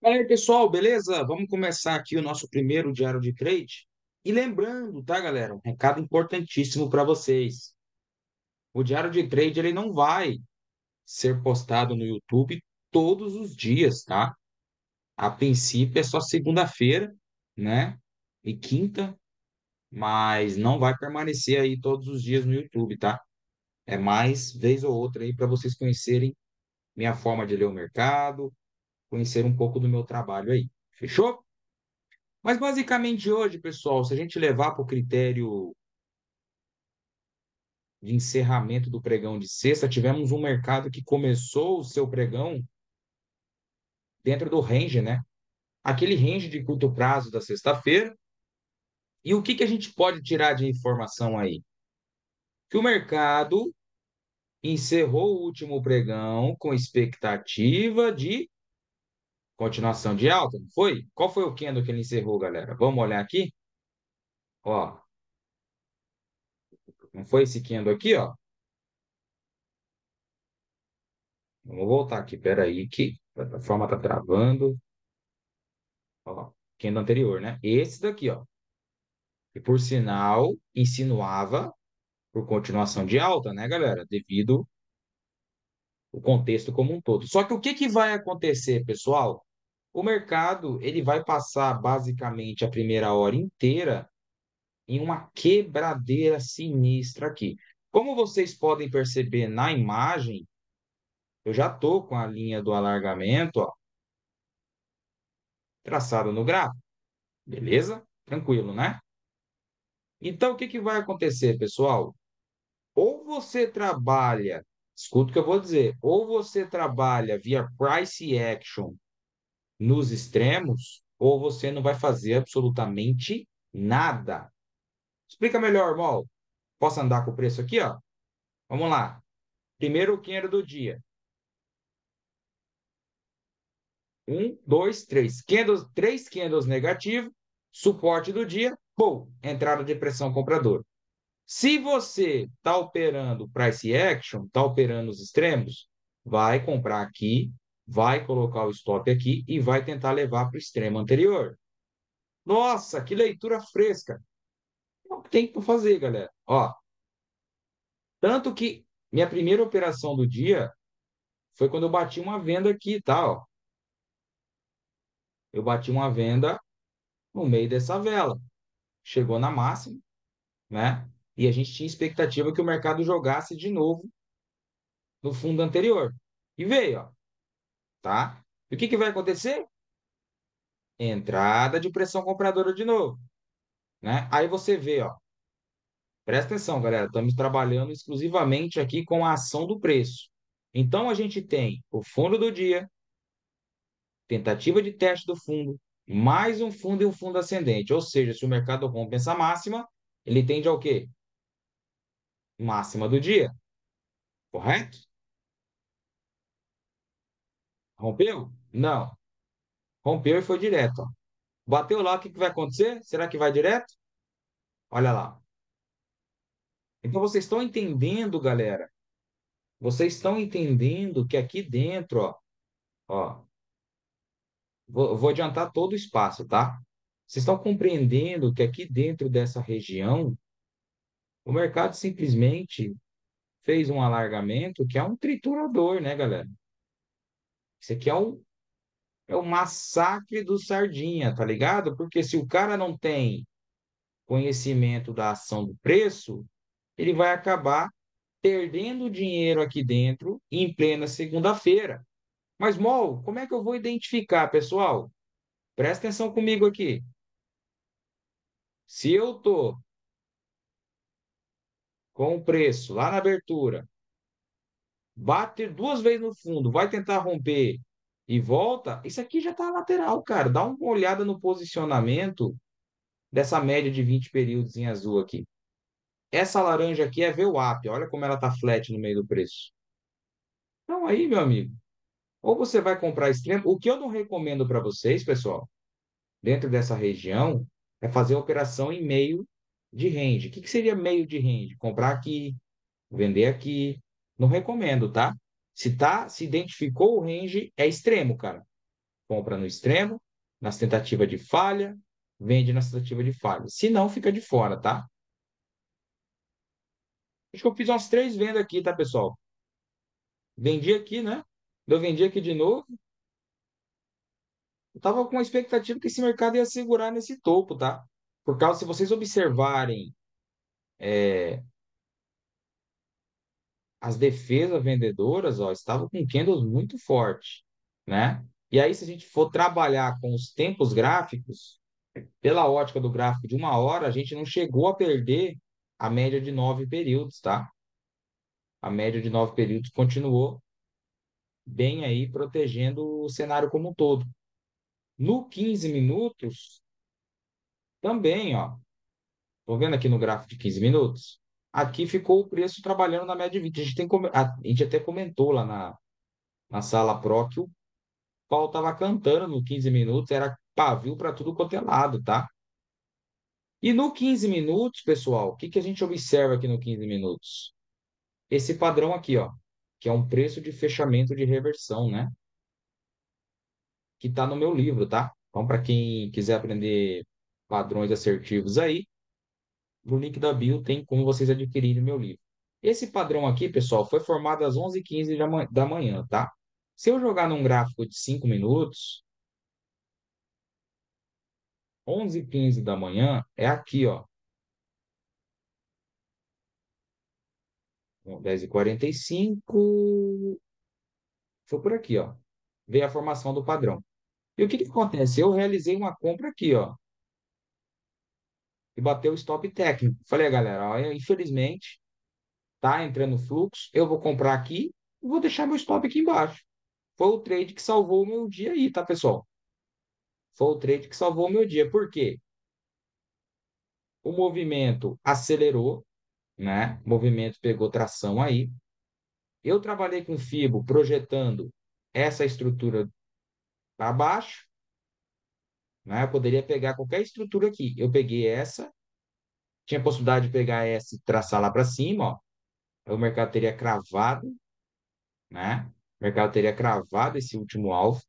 E aí, pessoal, beleza? Vamos começar aqui o nosso primeiro diário de trade. E lembrando, tá, galera? Um recado importantíssimo para vocês. O diário de trade ele não vai ser postado no YouTube todos os dias, tá? A princípio é só segunda-feira, né? E quinta, mas não vai permanecer aí todos os dias no YouTube, tá? É mais vez ou outra aí para vocês conhecerem minha forma de ler o mercado, conhecer um pouco do meu trabalho aí. Fechou? Mas basicamente hoje, pessoal, se a gente levar para o critério de encerramento do pregão de sexta, tivemos um mercado que começou o seu pregão dentro do range, né? Aquele range de curto prazo da sexta-feira. E o que que a gente pode tirar de informação aí? Que o mercado encerrou o último pregão com expectativa de continuação de alta, não foi? Qual foi o candle que ele encerrou, galera? Vamos olhar aqui? Ó, não foi esse candle aqui, ó? Vamos voltar aqui, peraí, que a plataforma está travando. Ó, candle anterior, né? Esse daqui, ó. Que por sinal insinuava por continuação de alta, né, galera? Devido ao contexto como um todo. Só que o que que vai acontecer, pessoal? O mercado ele vai passar basicamente a primeira hora inteira em uma quebradeira sinistra aqui. Como vocês podem perceber na imagem, eu já tô com a linha do alargamento, ó, traçada no gráfico, beleza? Tranquilo, né? Então, o que que vai acontecer, pessoal? Ou você trabalha, escuta o que eu vou dizer, ou você trabalha via price action nos extremos, ou você não vai fazer absolutamente nada. Explica melhor, Mol. Posso andar com o preço aqui, ó? Vamos lá. Primeiro o candle do dia. Um, dois, três. Candles, três candles negativos. Suporte do dia. Pô, entrada de pressão compradora. Se você está operando price action, está operando os extremos, vai comprar aqui, vai colocar o stop aqui e vai tentar levar para o extremo anterior. Nossa, que leitura fresca. É o que tem para fazer, galera. Ó, tanto que minha primeira operação do dia foi quando eu bati uma venda aqui, tá? Ó. Eu bati uma venda no meio dessa vela. Chegou na máxima, né? E a gente tinha expectativa que o mercado jogasse de novo no fundo anterior. E veio, ó. Tá? E o que que vai acontecer? Entrada de pressão compradora de novo, né? Aí você vê, ó, presta atenção, galera, estamos trabalhando exclusivamente aqui com a ação do preço. Então a gente tem o fundo do dia, tentativa de teste do fundo, mais um fundo e um fundo ascendente. Ou seja, se o mercado rompe essa máxima, ele tende ao quê? Máxima do dia, correto? Rompeu? Não. Rompeu e foi direto, ó. Bateu lá, o que que vai acontecer? Será que vai direto? Olha lá. Então vocês estão entendendo, galera? Vocês estão entendendo que aqui dentro, ó, vou adiantar todo o espaço, tá? Vocês estão compreendendo que aqui dentro dessa região, o mercado simplesmente fez um alargamento que é um triturador, né, galera? Isso aqui é o massacre do sardinha, tá ligado? Porque se o cara não tem conhecimento da ação do preço, ele vai acabar perdendo dinheiro aqui dentro em plena segunda-feira. Mas, Mol, como é que eu vou identificar, pessoal? Presta atenção comigo aqui. Se eu tô com o preço lá na abertura, bate duas vezes no fundo, vai tentar romper e volta, isso aqui já tá lateral, cara. Dá uma olhada no posicionamento dessa média de 20 períodos em azul aqui. Essa laranja aqui é VWAP, olha como ela tá flat no meio do preço. Então aí, meu amigo, ou você vai comprar extremo, o que eu não recomendo para vocês, pessoal, dentro dessa região, é fazer operação em meio de range. O que que seria meio de range? Comprar aqui, vender aqui. Não recomendo, tá? Se identificou o range, é extremo, cara. compra no extremo, nas tentativas de falha, vende nas tentativas de falha. Se não, fica de fora, tá? Acho que eu fiz umas 3 vendas aqui, tá, pessoal? Vendi aqui, né? Eu vendi aqui de novo. Eu tava com a expectativa que esse mercado ia segurar nesse topo, tá? Por causa, se vocês observarem as defesas vendedoras, ó, estavam com candles muito forte, né? E aí, se a gente for trabalhar com os tempos gráficos, pela ótica do gráfico de 1 hora, a gente não chegou a perder a média de 9 períodos, tá? A média de 9 períodos continuou bem aí, protegendo o cenário como um todo. No 15 minutos, também, ó. Tô vendo aqui no gráfico de 15 minutos? Aqui ficou o preço trabalhando na média de 20. A gente até comentou lá na sala Pro que o pau tava cantando no 15 minutos, era pavio para tudo quanto é lado, tá? E no 15 minutos, pessoal, o que que a gente observa aqui no 15 minutos? Esse padrão aqui, ó, que é um preço de fechamento de reversão, né? Que tá no meu livro, tá? Então, para quem quiser aprender padrões assertivos aí, no link da bio tem como vocês adquirirem meu livro. Esse padrão aqui, pessoal, foi formado às 11h15 da manhã, tá? Se eu jogar num gráfico de 5 minutos, 11h15 da manhã é aqui, ó. 10h45, foi por aqui, ó. Veio a formação do padrão. E o que que acontece? Eu realizei uma compra aqui, ó, e bateu o stop técnico. Falei, galera, ó, infelizmente, tá entrando fluxo, eu vou comprar aqui e vou deixar meu stop aqui embaixo. Foi o trade que salvou o meu dia aí, tá, pessoal? Foi o trade que salvou o meu dia. Por quê? O movimento acelerou, né? O movimento pegou tração aí. Eu trabalhei com FIBO projetando essa estrutura para baixo, né? Eu poderia pegar qualquer estrutura aqui. Eu peguei essa, tinha possibilidade de pegar essa e traçar lá para cima, ó. Aí o mercado teria cravado, né? O mercado teria cravado esse último alvo.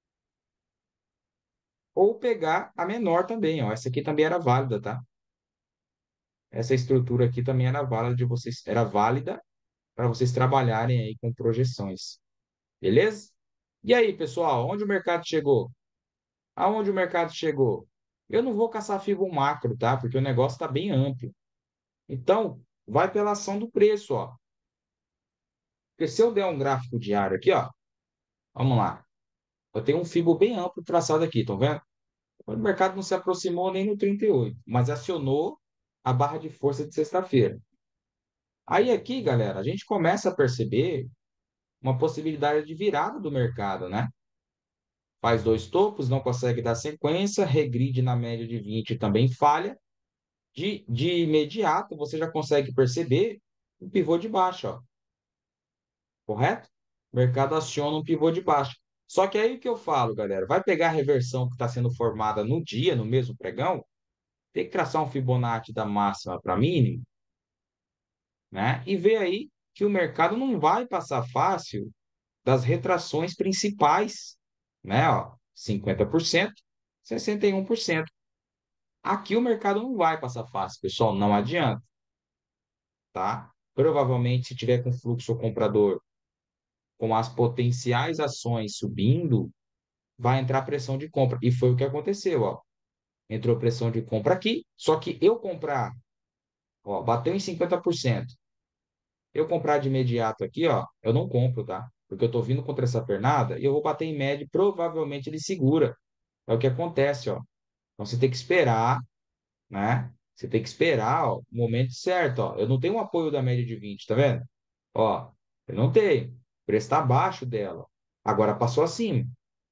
Ou pegar a menor também, ó. Essa aqui também era válida, tá? Essa estrutura aqui também era válida para vocês trabalharem aí com projeções. Beleza? E aí, pessoal, onde o mercado chegou? Aonde o mercado chegou? Eu não vou caçar FIBO macro, tá? Porque o negócio está bem amplo. Então, vai pela ação do preço, ó. Porque se eu der um gráfico diário aqui, ó, vamos lá. Eu tenho um FIBO bem amplo traçado aqui, estão vendo? O mercado não se aproximou nem no 38, mas acionou a barra de força de sexta-feira. Aí aqui, galera, a gente começa a perceber uma possibilidade de virada do mercado, né? Faz 2 topos, não consegue dar sequência, regride na média de 20 e também falha. De imediato, você já consegue perceber um pivô de baixa, ó, correto? O mercado aciona um pivô de baixa. Só que aí o que eu falo, galera, vai pegar a reversão que está sendo formada no dia, no mesmo pregão, tem que traçar um Fibonacci da máxima para mínimo, né? E ver aí que o mercado não vai passar fácil das retrações principais, né? Ó, 50%, 61%. Aqui o mercado não vai passar fácil, pessoal, não adianta, tá? Provavelmente, se tiver com fluxo comprador com as potenciais ações subindo, vai entrar pressão de compra. E foi o que aconteceu, ó. Entrou pressão de compra aqui, só que eu comprar, ó, bateu em 50%. Eu comprar de imediato aqui, ó, eu não compro, tá? Porque eu tô vindo contra essa pernada e eu vou bater em média e provavelmente ele segura. É o que acontece, ó. Então você tem que esperar, né? Você tem que esperar, ó, o momento certo, ó. Eu não tenho um apoio da média de 20, tá vendo? Ó, eu não tenho. O preço está abaixo dela. Agora passou acima,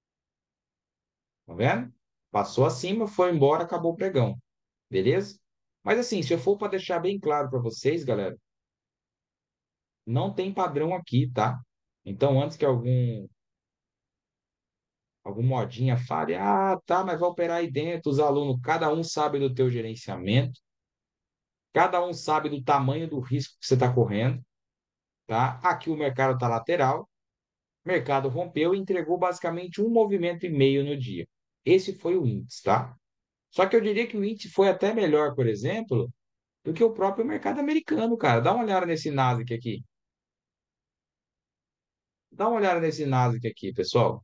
tá vendo? Passou acima, foi embora, acabou o pregão. Beleza? Mas assim, se eu for para deixar bem claro para vocês, galera, não tem padrão aqui, tá? Então, antes que algum modinha fale, ah, tá, mas vai operar aí dentro, os alunos, cada um sabe do teu gerenciamento, cada um sabe do tamanho do risco que você está correndo, tá? Aqui o mercado está lateral, O mercado rompeu e entregou basicamente um movimento e meio no dia. Esse foi o índice, tá? Só que eu diria que o índice foi até melhor, por exemplo, do que o próprio mercado americano, cara. Dá uma olhada nesse Nasdaq aqui. Dá uma olhada nesse Nasdaq aqui, pessoal.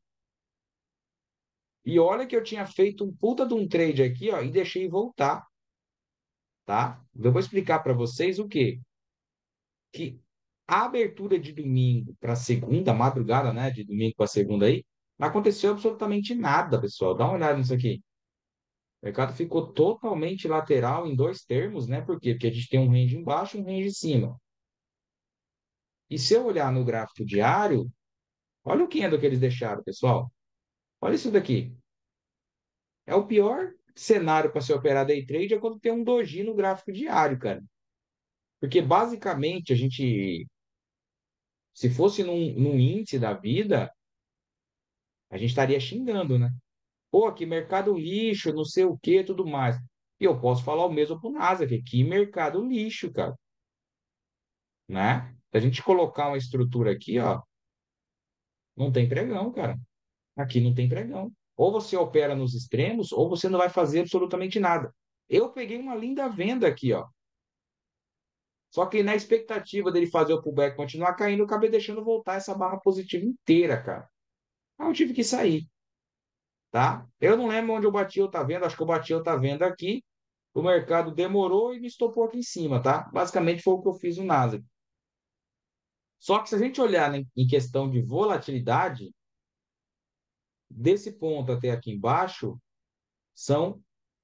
E olha que eu tinha feito um puta de um trade aqui, ó, e deixei voltar, tá? Eu vou explicar para vocês o quê? Que a abertura de domingo para segunda, madrugada, né, de domingo para segunda aí, não aconteceu absolutamente nada, pessoal. Dá uma olhada nisso aqui. O mercado ficou totalmente lateral em dois termos, né? Por quê? Porque a gente tem um range embaixo e um range em cima. E se eu olhar no gráfico diário, olha o candle que eles deixaram, pessoal. Olha isso daqui. É o pior cenário para se operar day trade é quando tem um doji no gráfico diário, cara. Porque basicamente a gente, se fosse num índice da vida, a gente estaria xingando, né? Pô, que mercado lixo, não sei o que, tudo mais. E eu posso falar o mesmo pro Nasdaq, que mercado lixo, cara, né? Se a gente colocar uma estrutura aqui, ó, não tem pregão, cara. Aqui não tem pregão. Ou você opera nos extremos, ou você não vai fazer absolutamente nada. Eu peguei uma linda venda aqui, ó. Só que na expectativa dele fazer o pullback continuar caindo, eu acabei deixando voltar essa barra positiva inteira, cara. Aí eu tive que sair, tá? Eu não lembro onde eu bati ou tá vendo, acho que eu bati ou tá vendo aqui. O mercado demorou e me estopou aqui em cima, tá? Basicamente foi o que eu fiz no Nasdaq. Só que se a gente olhar em questão de volatilidade, desse ponto até aqui embaixo, são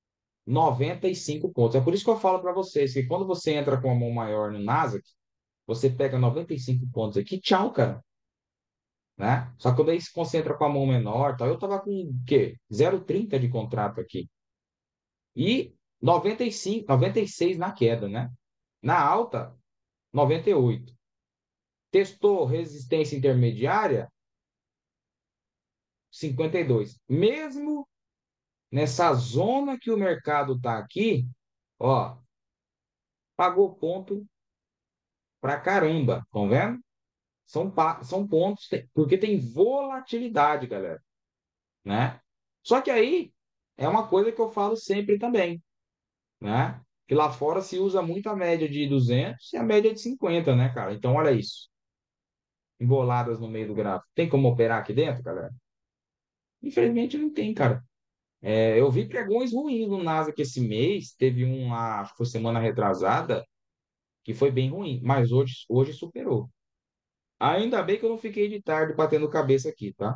95 pontos. É por isso que eu falo para vocês que quando você entra com a mão maior no Nasdaq, você pega 95 pontos aqui, tchau, cara. Né? Só que quando aí se concentra com a mão menor, tal, eu tava com o quê? 0,30 de contrato aqui. E 95, 96 na queda, né? Na alta, 98. Testou resistência intermediária, 52. Mesmo nessa zona que o mercado tá aqui, ó, pagou ponto pra caramba, estão vendo? São pontos, porque tem volatilidade, galera, né? Só que aí é uma coisa que eu falo sempre também, né? Que lá fora se usa muito a média de 200 e a média de 50, né, cara? Então, olha isso. Emboladas no meio do gráfico. Tem como operar aqui dentro, galera? Infelizmente não tem, cara. É, eu vi pregões ruins no Nasdaq esse mês. Teve um lá, acho que foi semana retrasada, que foi bem ruim. Mas hoje superou. Ainda bem que eu não fiquei de tarde batendo cabeça aqui, tá?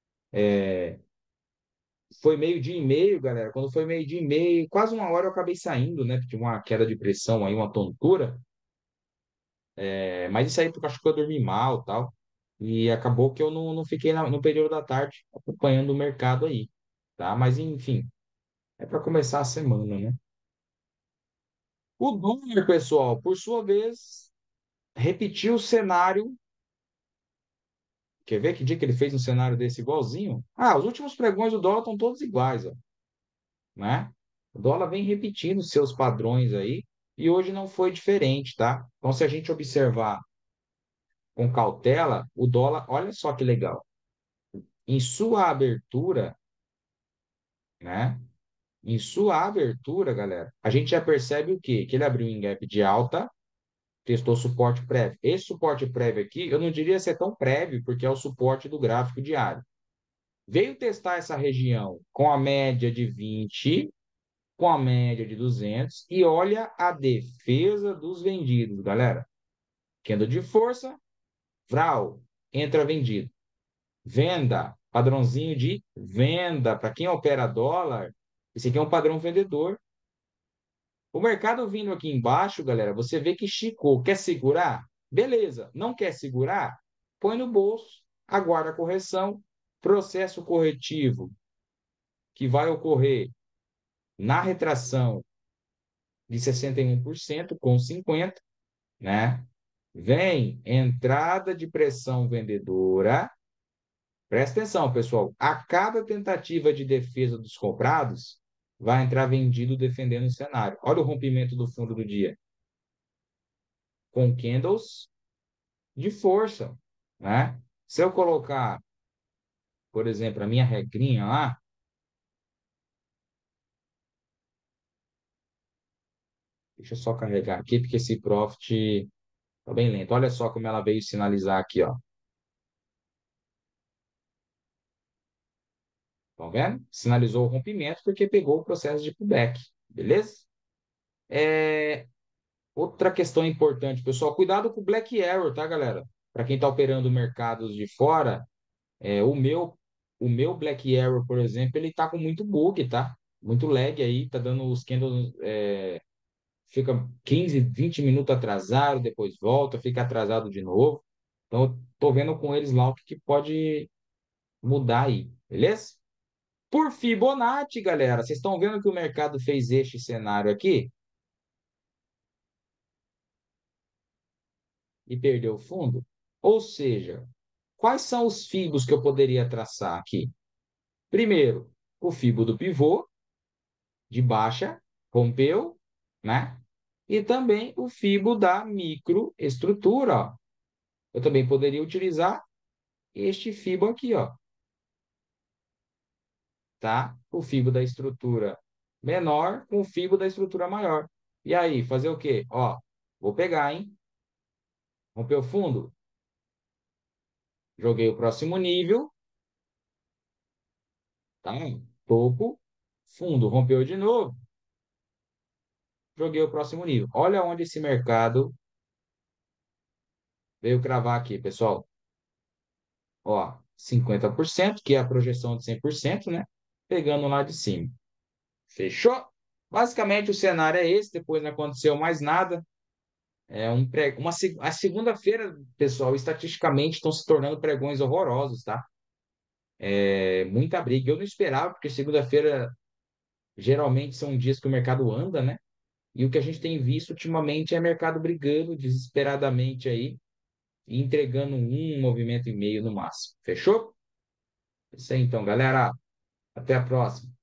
Foi meio-dia e meio, galera. Quando foi meio-dia e meio, quase uma hora eu acabei saindo, né? Porque tinha uma queda de pressão aí, uma tontura. É, mas isso aí porque eu acho que eu dormi mal e tal. E acabou que eu não fiquei no período da tarde acompanhando o mercado aí, tá? Mas enfim, é para começar a semana, né? O dólar, pessoal, por sua vez, repetiu o cenário. Quer ver que dia que ele fez um cenário desse igualzinho? Ah, os últimos pregões do dólar estão todos iguais, ó, né? O dólar vem repetindo seus padrões aí e hoje não foi diferente, tá? Então, se a gente observar com cautela, o dólar, olha só que legal. Em sua abertura, né? Em sua abertura, galera, a gente já percebe o quê? Que ele abriu em gap de alta, testou suporte prévio. Esse suporte prévio aqui, eu não diria ser tão prévio, porque é o suporte do gráfico diário. Veio testar essa região com a média de 20, com a média de 200, e olha a defesa dos vendidos, galera. Candle de força, Vral, entra vendido. Venda, padrãozinho de venda. Para quem opera dólar, esse aqui é um padrão vendedor. O mercado vindo aqui embaixo, galera, você vê que esticou. Quer segurar? Beleza. Não quer segurar? Põe no bolso, aguarda a correção. Processo corretivo que vai ocorrer na retração de 61% com 50%, né? Vem entrada de pressão vendedora. Presta atenção, pessoal. A cada tentativa de defesa dos comprados, vai entrar vendido defendendo o cenário. Olha o rompimento do fundo do dia, com candles de força, né? Se eu colocar, por exemplo, a minha regrinha lá, deixa eu só carregar aqui, porque esse Profit tá bem lento. Olha só como ela veio sinalizar aqui, ó. Estão vendo? Sinalizou o rompimento porque pegou o processo de pullback, beleza? É, outra questão importante, pessoal, cuidado com o Black Arrow, tá, galera? Para quem está operando mercados de fora, o meu Black Arrow, por exemplo, ele tá com muito bug, tá? Muito lag aí, tá dando os candles, fica 15, 20 minutos atrasado, depois volta, fica atrasado de novo. Então, eu tô vendo com eles lá o que pode mudar aí, beleza? Por Fibonacci, galera, vocês estão vendo que o mercado fez este cenário aqui e perdeu o fundo? Ou seja, quais são os fibos que eu poderia traçar aqui? Primeiro, o fibo do pivô de baixa, rompeu, né? E também o fibo da microestrutura, ó. Eu também poderia utilizar este fibo aqui, ó, tá? O fibo da estrutura menor com o fibo da estrutura maior. E aí, fazer o quê? Ó, vou pegar, hein? Rompeu o fundo, joguei o próximo nível, tá? Topo, fundo, rompeu de novo, joguei o próximo nível. Olha onde esse mercado veio cravar aqui, pessoal. Ó, 50%, que é a projeção de 100%, né? Pegando lá de cima. Fechou? Basicamente o cenário é esse, depois não aconteceu mais nada. A segunda-feira, pessoal, estatisticamente estão se tornando pregões horrorosos, tá? Muita briga. Eu não esperava, porque segunda-feira geralmente são dias que o mercado anda, né? E o que a gente tem visto ultimamente é mercado brigando desesperadamente aí, e entregando um movimento e meio no máximo. Fechou? Isso aí então, galera. Até a próxima.